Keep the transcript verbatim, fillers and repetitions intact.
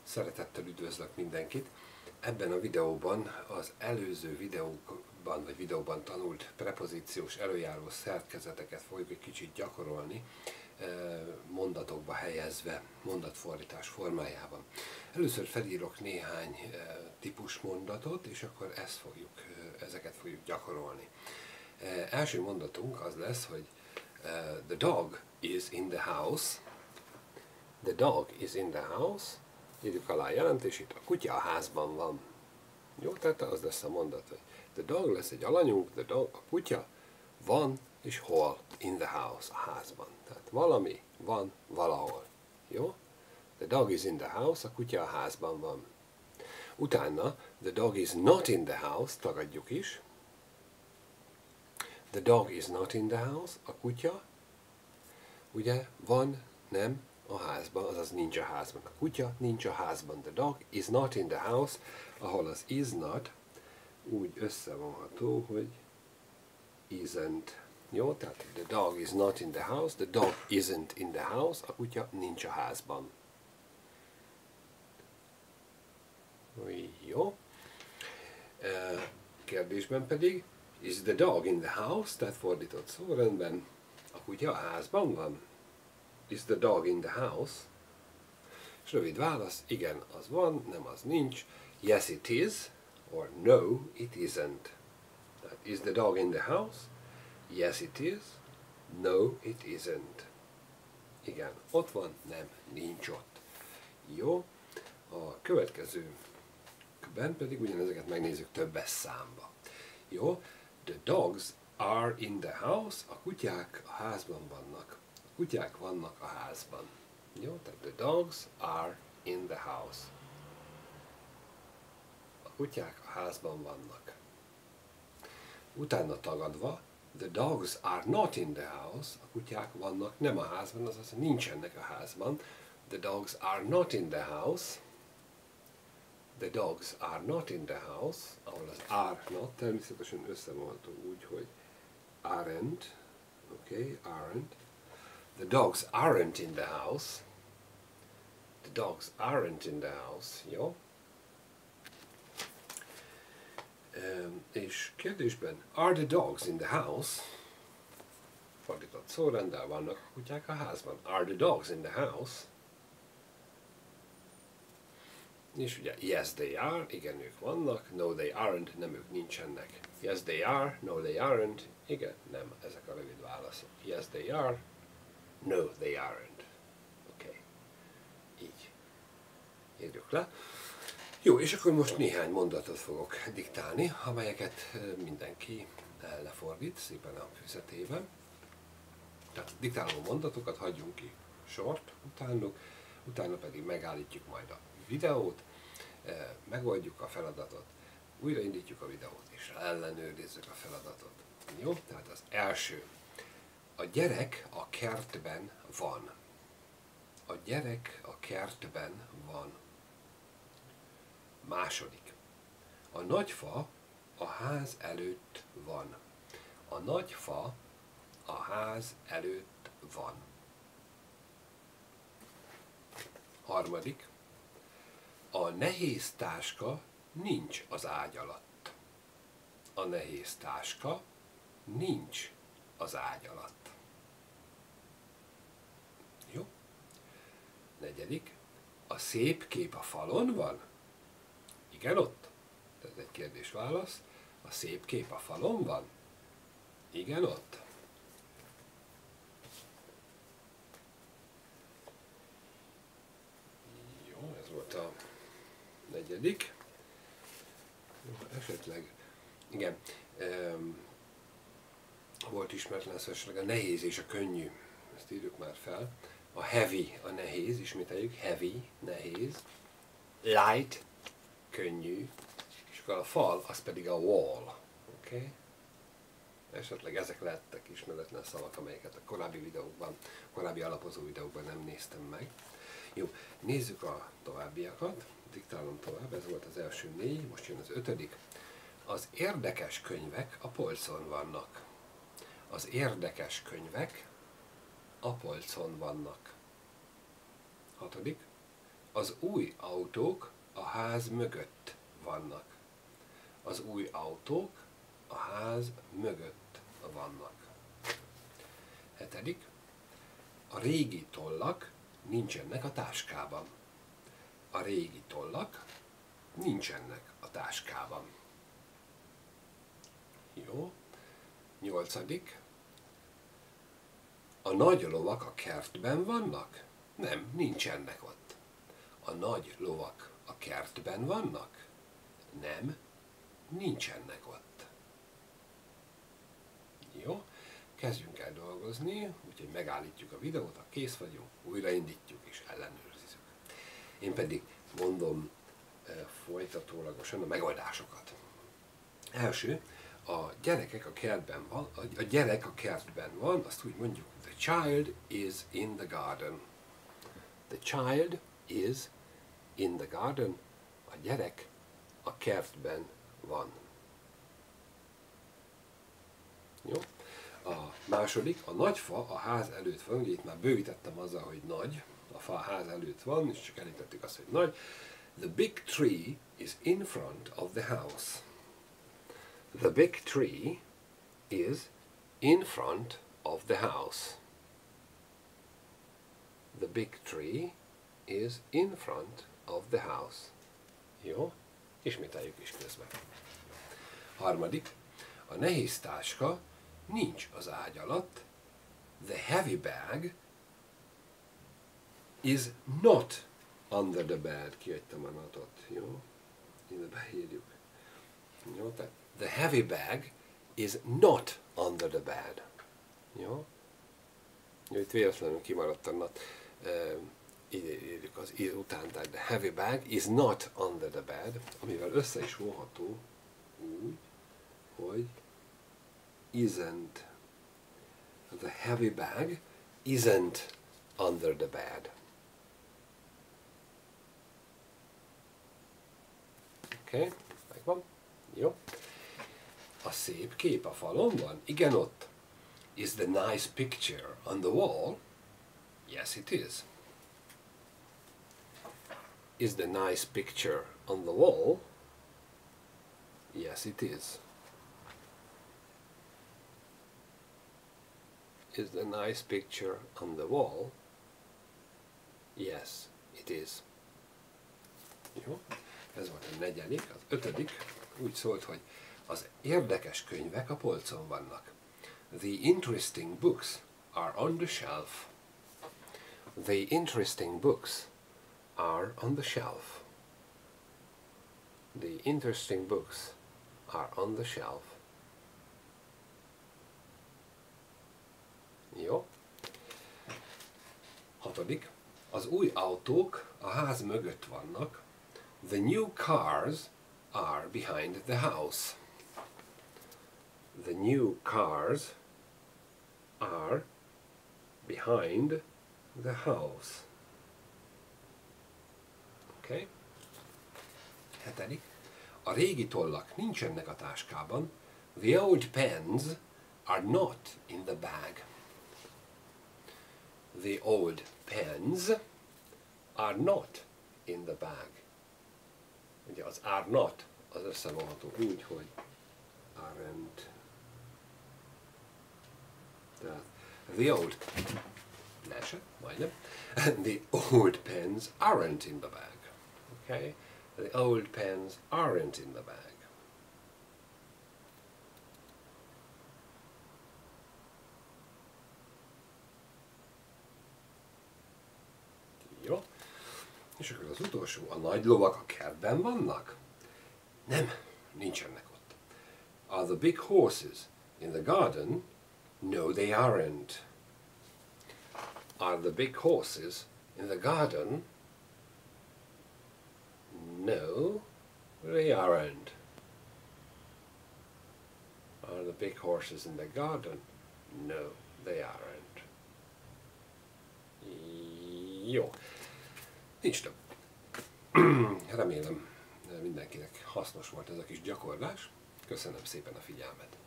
Szeretettel üdvözlök mindenkit! Ebben a videóban az előző videóban, vagy videóban tanult prepozíciós előjáró szerkezeteket fogjuk egy kicsit gyakorolni, mondatokba helyezve, mondatfordítás formájában. Először felírok néhány típus mondatot, és akkor ezt fogjuk, ezeket fogjuk gyakorolni. Első mondatunk az lesz, hogy the dog is in the house. The dog is in the house. Írjuk alá a jelentését, a kutya a házban van. Jó, tehát az lesz a mondat, hogy the dog lesz egy alanyunk, the dog, a kutya van, és hol? In the house, a házban. Tehát valami van valahol. Jó? The dog is in the house, a kutya a házban van. Utána, the dog is not in the house, tagadjuk is. The dog is not in the house, a kutya, ugye, van, nem, a házban, azaz nincs a házban. A kutya nincs a házban. The dog is not in the house, ahol az is not úgy összevonható, hogy isn't. Jó, tehát the dog is not in the house, the dog isn't in the house, a kutya nincs a házban. Jó. Kérdésben pedig, is the dog in the house, tehát fordított szórendben, a kutya a házban van? Is the dog in the house? És rövid válasz, igen, az van, nem, az nincs. Yes, it is, or no, it isn't. Tehát, is the dog in the house? Yes, it is. No, it isn't. Igen, ott van, nem, nincs ott. Jó, a következőben pedig ugyanezeket megnézzük többes számba. Jó, the dogs are in the house, a kutyák a házban vannak. A kutyák vannak a házban. Jó, tehát the dogs are in the house. A kutyák a házban vannak. Utána tagadva, the dogs are not in the house, a kutyák vannak nem a házban, azaz nincsenek a házban. The dogs are not in the house. The dogs are not in the house, ahol az are not természetesen összevonható úgy, hogy aren't. Oké, okay, aren't. The dogs aren't in the house. The dogs aren't in the house, jó? Um, és kérdésben, are the dogs in the house? Fordított szórenddel vannak a kutyák a házban. Are the dogs in the house? És ugye, yes they are, igen ők vannak, no they aren't, nem ők nincsenek. Yes they are, no they aren't, igen, nem, ezek a rövid válaszok. Yes they are, no they aren't. Oké, okay. Így. Írjuk le. Jó, és akkor most néhány mondatot fogok diktálni, amelyeket mindenki lefordít szépen a füzetében. Tehát diktáló mondatokat hagyjunk ki sort utánuk, utána pedig megállítjuk majd a videót, megoldjuk a feladatot, újraindítjuk a videót, és ellenőrizzük a feladatot. Jó? Tehát az első. A gyerek a kertben van. A gyerek a kertben van. Második. A nagy fa a ház előtt van. A nagy fa a ház előtt van. Harmadik. A nehéz táska nincs az ágy alatt. A nehéz táska nincs az ágy alatt. Jó? Negyedik. A szép kép a falon van? Igen, ott. Ez egy kérdés-válasz. A szép kép a falon van? Igen, ott. Jó, ez volt a negyedik. Jó, esetleg, igen, um, volt ismeretlen szó, esetleg a nehéz és a könnyű. Ezt írjuk már fel. A heavy, a nehéz, ismételjük, heavy, nehéz. Light, könnyű. És akkor a fal, az pedig a wall. Oké? Okay? Esetleg ezek lettek ismeretlen szavak, amelyeket a korábbi videókban, korábbi alapozó videókban nem néztem meg. Jó, nézzük a továbbiakat. Diktálom tovább, ez volt az első négy, most jön az ötödik. Az érdekes könyvek a polcon vannak. Az érdekes könyvek a polcon vannak. Hatodik. Az új autók a ház mögött vannak. Az új autók a ház mögött vannak. Hetedik. A régi tollak nincsenek a táskában. A régi tollak nincsenek a táskában. Jó. Nyolcadik. A nagy lovak a kertben vannak? Nem, nincsenek ott. A nagy lovak a kertben vannak? Nem, nincsenek ott. Jó, kezdjünk el dolgozni, úgyhogy megállítjuk a videót, ha kész vagyunk, újraindítjuk és ellenőrizzük. Én pedig mondom folytatólagosan a megoldásokat. Első, a gyerekek a kertben van, a gyerek a kertben van, azt úgy mondjuk, the child is in the garden. The child is in the garden. A gyerek a kertben van. Jó? A második, a nagy fa a ház előtt van, ugye itt már bővítettem azzal, hogy nagy, a fa a ház előtt van, és csak elítettük azt, hogy nagy. The big tree is in front of the house. The big tree is in front of the house. The big tree is in front of the house. Jó? Ismételjük is közben. Harmadik. A nehéz táska nincs az ágy alatt. The heavy bag is not under the bed. Kihagytam a natot. Jó? Ide beírjuk. Jó? Tehát the heavy bag is not under the bed. Jó? Jó, itt véletlenül kimaradt a nat. Uh, ide írjuk az ír után, tehát the heavy bag is not under the bed, amivel össze is vonható úgy, hogy isn't. The heavy bag isn't under the bed. Oké, okay, megvan. Jó. A szép kép a falon van? Igen, ott. Is the nice picture on the wall? Yes, it is. Is the nice picture on the wall? Yes, it is. Is the nice picture on the wall? Yes, it is. Jó? Ez volt a negyedik. Az ötödik úgy szólt, hogy az érdekes könyvek a polcon vannak. The interesting books are on the shelf. The interesting books are on the shelf. The interesting books are on the shelf. Jó. Hatodik. Az új autók a ház mögött vannak. The new cars are behind the house. The new cars are behind the house. Oké. Okay. Hetedik. A régi tollak nincsenek a táskában. The old pens are not in the bag. The old pens are not in the bag. Ugye az are not az összevonható úgy, hogy aren't. Tehát the old, leesett, majdnem, the old pens aren't in the bag. Okay? The old pens aren't in the bag. Jó. És akkor az utolsó, a nagy lovak a kertben vannak? Nem, nincsenek ott. Are the big horses in the garden? No, they aren't. Are the big horses in the garden? No, they aren't. Are the big horses in the garden? No, they aren't. Jó. Nincs több. Remélem mindenkinek hasznos volt ez a kis gyakorlás. Köszönöm szépen a figyelmet.